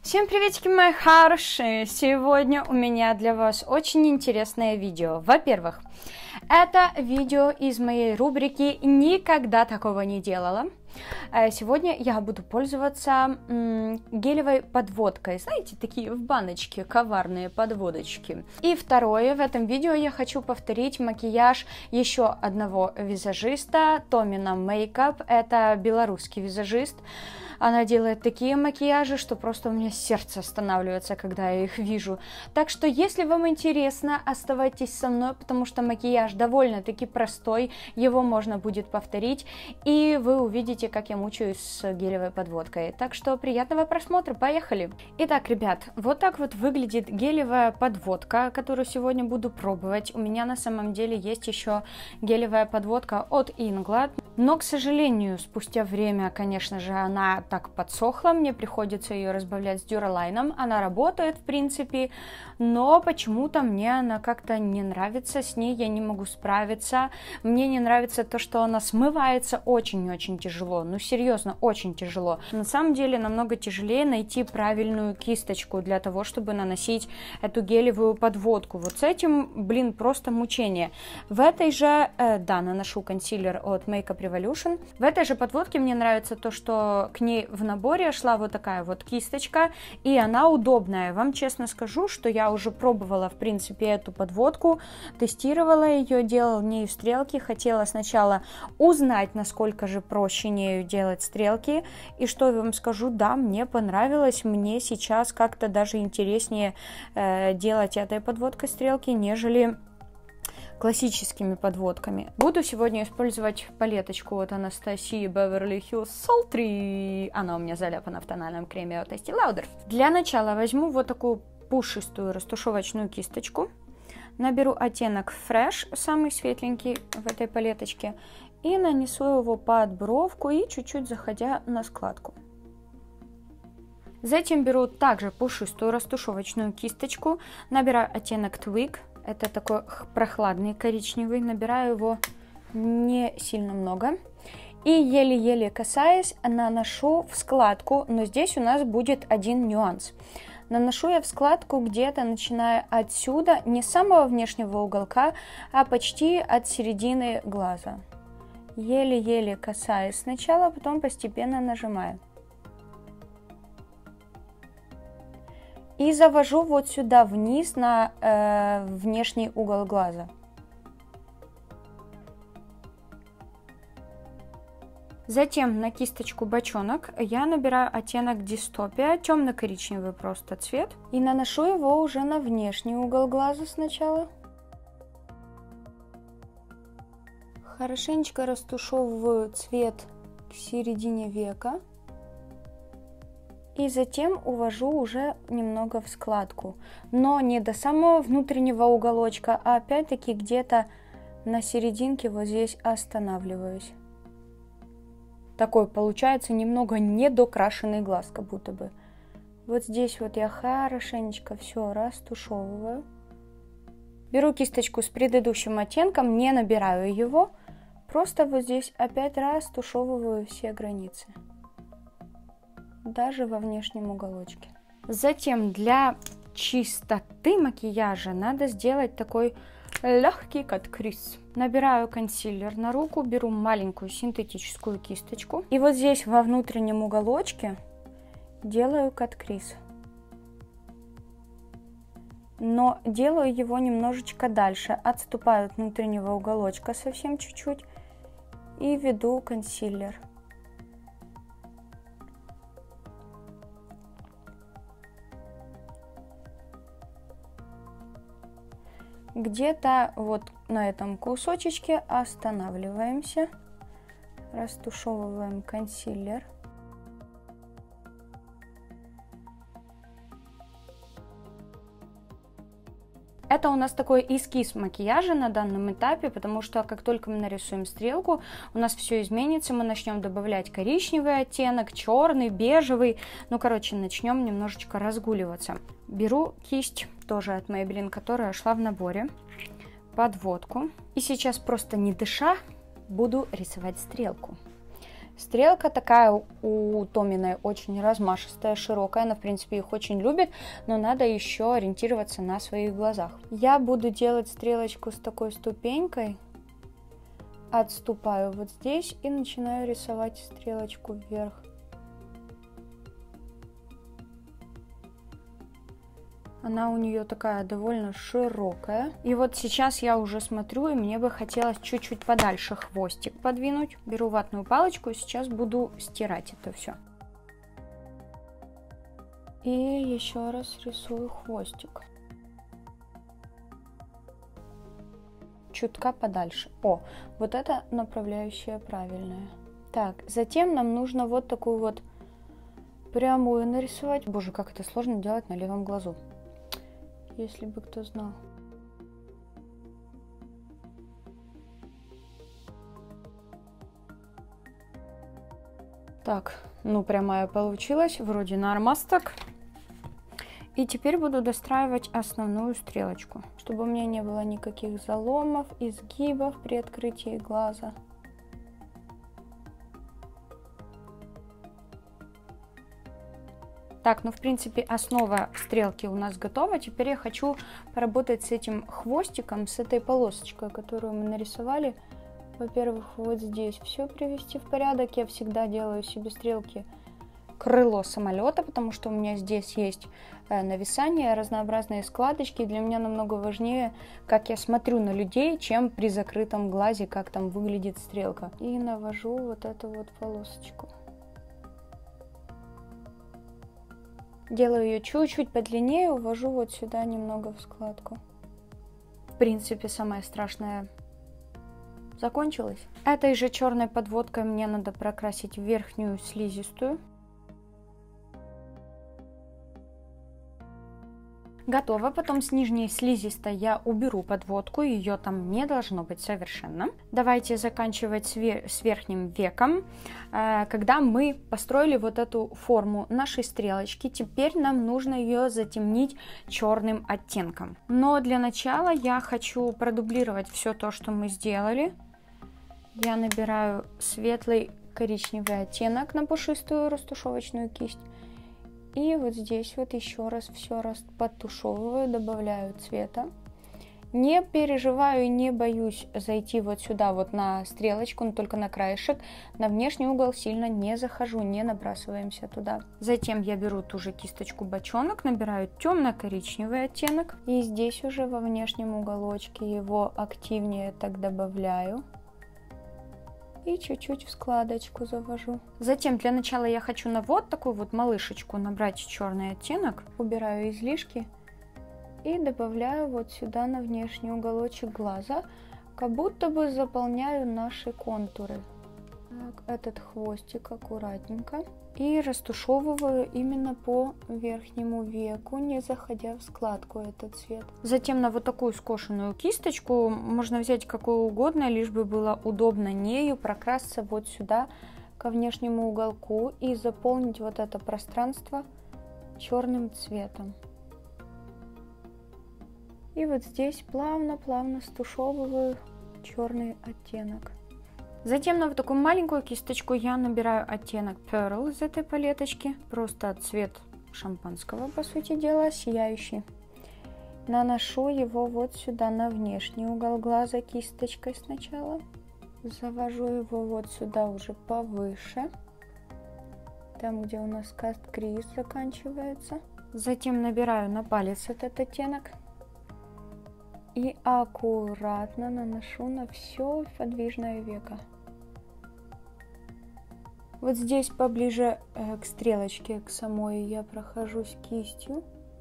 Всем приветики, мои хорошие! Сегодня у меня для вас очень интересное видео. Во-первых, это видео из моей рубрики «Никогда такого не делала». Сегодня я буду пользоваться гелевой подводкой. Знаете, такие в баночке коварные подводочки. И второе, в этом видео я хочу повторить макияж еще одного визажиста, Томина Мейкап. Это белорусский визажист. Она делает такие макияжи, что просто у меня сердце останавливается, когда я их вижу. Так что, если вам интересно, оставайтесь со мной, потому что макияж довольно-таки простой, его можно будет повторить, и вы увидите, как я мучаюсь с гелевой подводкой. Так что, приятного просмотра, поехали! Итак, ребят, вот так вот выглядит гелевая подводка, которую сегодня буду пробовать. У меня на самом деле есть еще гелевая подводка от Inglot, но, к сожалению, спустя время, конечно же, она так подсохла, мне приходится ее разбавлять с Дюралайном. Она работает, в принципе, но почему-то мне она как-то не нравится, с ней я не могу справиться. Мне не нравится то, что она смывается очень-очень тяжело, ну серьезно, очень тяжело. На самом деле намного тяжелее найти правильную кисточку для того, чтобы наносить эту гелевую подводку. Вот с этим, блин, просто мучение. В этой же, да, наношу консилер от Makeup Revolution. В этой же подводке мне нравится то, что к ней в наборе шла вот такая вот кисточка, и она удобная. Вам честно скажу, что я уже пробовала, в принципе, эту подводку, тестировала ее, делала нею стрелки, хотела сначала узнать, насколько же проще нею делать стрелки, и что я вам скажу, да, мне понравилось, мне сейчас как-то даже интереснее делать этой подводкой стрелки, нежели классическими подводками. Буду сегодня использовать палеточку от Анастасии Beverly Hills Sultry. Она у меня заляпана в тональном креме от Estee Lauder. Для начала возьму вот такую пушистую растушевочную кисточку. Наберу оттенок Fresh, самый светленький в этой палеточке, и нанесу его под бровку и чуть-чуть заходя на складку. Затем беру также пушистую растушевочную кисточку, набираю оттенок Twig. Это такой прохладный коричневый, набираю его не сильно много. И еле-еле касаясь, наношу в складку, но здесь у нас будет один нюанс. Наношу я в складку где-то начиная отсюда, не с самого внешнего уголка, а почти от середины глаза. Еле-еле касаясь сначала, потом постепенно нажимаю. И завожу вот сюда вниз на внешний угол глаза. Затем на кисточку бочонок я набираю оттенок Dystopia, темно-коричневый просто цвет. И наношу его уже на внешний угол глаза сначала. Хорошенечко растушевываю цвет к середине века. И затем увожу уже немного в складку, но не до самого внутреннего уголочка, а опять-таки где-то на серединке вот здесь останавливаюсь. Такой получается немного недокрашенный глаз, как будто бы. Вот здесь вот я хорошенечко все растушевываю. Беру кисточку с предыдущим оттенком, не набираю его, просто вот здесь опять растушевываю все границы. Даже во внешнем уголочке. Затем для чистоты макияжа надо сделать такой легкий кат-криз. Набираю консилер на руку, беру маленькую синтетическую кисточку. И вот здесь во внутреннем уголочке делаю кат-криз. Но делаю его немножечко дальше. Отступаю от внутреннего уголочка совсем чуть-чуть и веду консилер. Где-то вот на этом кусочечке останавливаемся, растушевываем консилер. Это у нас такой эскиз макияжа на данном этапе, потому что как только мы нарисуем стрелку, у нас все изменится, мы начнем добавлять коричневый оттенок, черный, бежевый, ну короче, начнем немножечко разгуливаться. Беру кисть, тоже от Maybelline, которая шла в наборе, подводку, и сейчас просто не дыша буду рисовать стрелку. Стрелка такая у Томиной очень размашистая, широкая. Она, в принципе, их очень любит, но надо еще ориентироваться на своих глазах. Я буду делать стрелочку с такой ступенькой. Отступаю вот здесь и начинаю рисовать стрелочку вверх. Она у нее такая довольно широкая. И вот сейчас я уже смотрю, и мне бы хотелось чуть-чуть подальше хвостик подвинуть. Беру ватную палочку и сейчас буду стирать это все. И еще раз рисую хвостик. Чутка подальше. О, вот это направляющая правильная. Так, затем нам нужно вот такую вот прямую нарисовать. Боже, как это сложно делать на левом глазу. Если бы кто знал. Так, ну прямая получилась, вроде нормас так. И теперь буду достраивать основную стрелочку, чтобы у меня не было никаких заломов, изгибов при открытии глаза. Так, ну в принципе основа стрелки у нас готова. Теперь я хочу поработать с этим хвостиком, с этой полосочкой, которую мы нарисовали. Во-первых, вот здесь все привести в порядок. Я всегда делаю себе стрелки крыло самолета, потому что у меня здесь есть нависание, разнообразные складочки. Для меня намного важнее, как я смотрю на людей, чем при закрытом глазе, как там выглядит стрелка. И навожу вот эту вот полосочку. Делаю ее чуть-чуть подлиннее, увожу вот сюда немного в складку. В принципе, самое страшное закончилось. Этой же черной подводкой мне надо прокрасить верхнюю слизистую. Готово. Потом с нижней слизистой я уберу подводку, ее там не должно быть совершенно. Давайте заканчивать с верхним веком. Когда мы построили вот эту форму нашей стрелочки, теперь нам нужно ее затемнить черным оттенком. Но для начала я хочу продублировать все то, что мы сделали. Я набираю светлый коричневый оттенок на пушистую растушевочную кисть. И вот здесь вот еще раз все подтушевываю, добавляю цвета. Не переживаю и не боюсь зайти вот сюда вот на стрелочку, но только на краешек. На внешний угол сильно не захожу, не набрасываемся туда. Затем я беру ту же кисточку бочонок, набираю темно-коричневый оттенок. И здесь уже во внешнем уголочке его активнее так добавляю. И чуть-чуть в складочку завожу. Затем для начала я хочу на вот такую вот малышечку набрать черный оттенок. Убираю излишки и добавляю вот сюда на внешний уголочек глаза. Как будто бы заполняю наши контуры. Так, этот хвостик аккуратненько. И растушевываю именно по верхнему веку, не заходя в складку этот цвет. Затем на вот такую скошенную кисточку, можно взять какую угодно, лишь бы было удобно нею прокрасться вот сюда, ко внешнему уголку, и заполнить вот это пространство черным цветом. И вот здесь плавно-плавно стушевываю черный оттенок. Затем на вот такую маленькую кисточку я набираю оттенок Pearl из этой палеточки. Просто цвет шампанского, по сути дела, сияющий. Наношу его вот сюда на внешний угол глаза кисточкой сначала. Завожу его вот сюда уже повыше. Там, где у нас каст-криз заканчивается. Затем набираю на палец этот оттенок. И аккуратно наношу на все подвижное веко. Вот здесь поближе к стрелочке, к самой, я прохожусь кистью.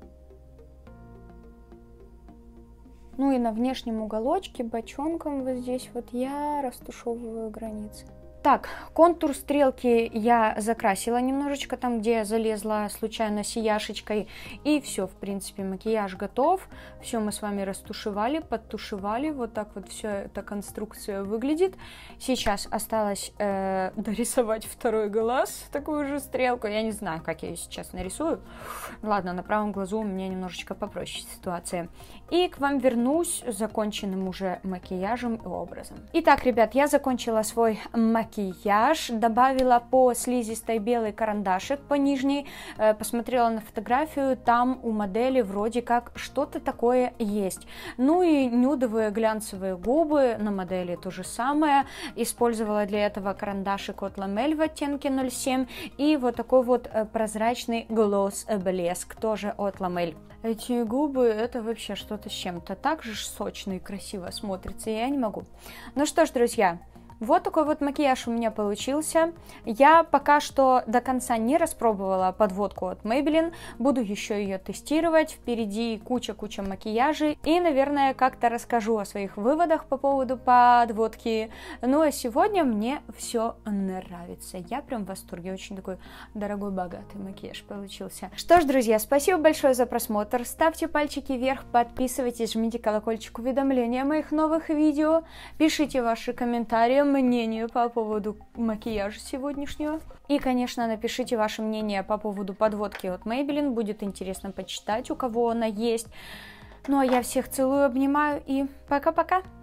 Ну и на внешнем уголочке бочонком вот здесь вот я растушевываю границы. Так, контур стрелки я закрасила немножечко, там, где я залезла случайно сияшечкой. И все, в принципе, макияж готов. Все мы с вами растушевали, подтушевали. Вот так вот все эта конструкция выглядит. Сейчас осталось дорисовать второй глаз, такую же стрелку. Я не знаю, как я ее сейчас нарисую. Ладно, на правом глазу у меня немножечко попроще ситуация. И к вам вернусь с законченным уже макияжем и образом. Итак, ребят, я закончила свой макияж. макияж, добавила по слизистой белый карандашик по нижней, посмотрела на фотографию, там у модели вроде как что-то такое есть. Ну и нюдовые глянцевые губы на модели то же самое, использовала для этого карандашик от Ламель в оттенке 07 и вот такой вот прозрачный глосс блеск тоже от Ламель. Эти губы, это вообще что-то с чем-то, так же сочно и красиво смотрится, я не могу. Ну что ж, друзья, вот такой вот макияж у меня получился. Я пока что до конца не распробовала подводку от Maybelline, буду еще ее тестировать, впереди куча макияжей и, наверное, как-то расскажу о своих выводах по поводу подводки. Ну а сегодня мне все нравится, я прям в восторге, очень такой дорогой, богатый макияж получился. Что ж, друзья, спасибо большое за просмотр, ставьте пальчики вверх, подписывайтесь, жмите колокольчик уведомления о моих новых видео, пишите ваши комментарии, мнение по поводу макияжа сегодняшнего. И, конечно, напишите ваше мнение по поводу подводки от Maybelline, будет интересно почитать, у кого она есть. Ну а я всех целую, обнимаю и пока-пока!